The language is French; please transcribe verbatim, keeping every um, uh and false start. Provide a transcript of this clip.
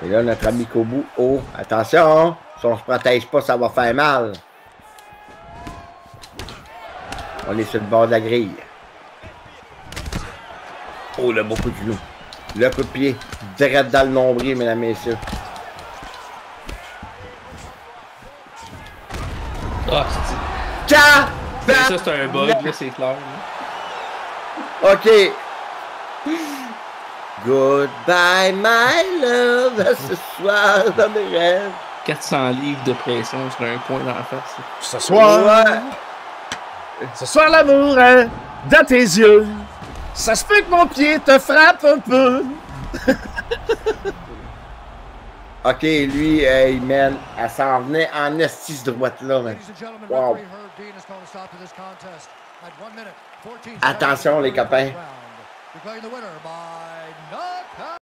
Et là, notre ami Kobu, oh, attention, si on se protège pas, ça va faire mal. On est sur le bord de la grille. Oh, le beau coup de genou. Le coup de pied, direct dans le nombril, mesdames et messieurs. Ah, c'est... Ça, c'est un bug, là, c'est clair. Là. OK. Goodbye, my love, ce soir dans mes rêves. quatre cents livres de pression sur un point dans la face. Ce soir, ouais. Ce soir, l'amour est dans tes yeux. Ça se peut que mon pied te frappe un peu. OK, lui, euh, il mène. Elle s'en venait en estis droite là, man. Wow. Attention, les copains.